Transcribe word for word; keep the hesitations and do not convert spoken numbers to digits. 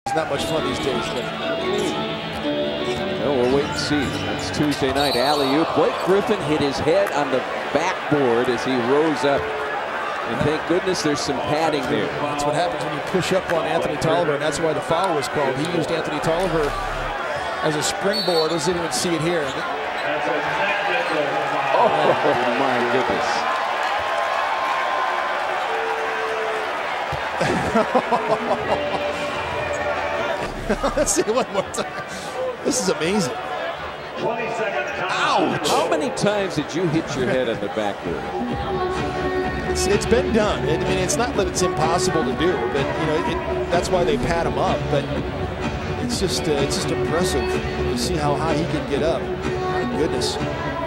It's not much fun these days. But well, we'll wait and see. It's Tuesday night. Alley-oop. Blake Griffin hit his head on the backboard as he rose up. And thank goodness there's some padding there. That's what happens when you push up on Anthony Tolliver, and that's why the foul was called. He used Anthony Tolliver as a springboard. Let's even see it here. Oh, my goodness. Let's see it one more time. This is amazing. Ouch! How many times did you hit your head on the backboard? It's, it's been done. I mean, it's not that it's impossible to do, but you know, it, that's why they pad him up. But it's just, uh, it's just impressive to see how high he can get up. My goodness.